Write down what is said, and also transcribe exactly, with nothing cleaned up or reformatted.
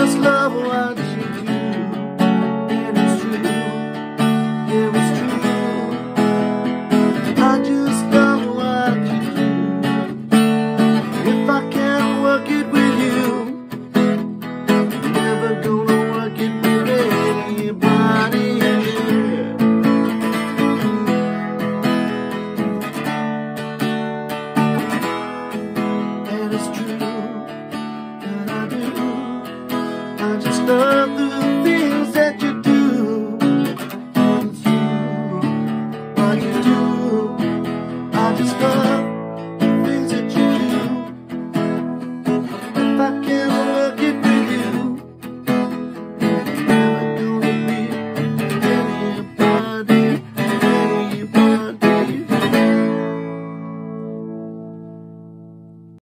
just love what you do. And it's true, yeah, it's true. I just love what you do. If I can't work it with you, I'm never gonna work it with anybody. And it's true that I do. I just love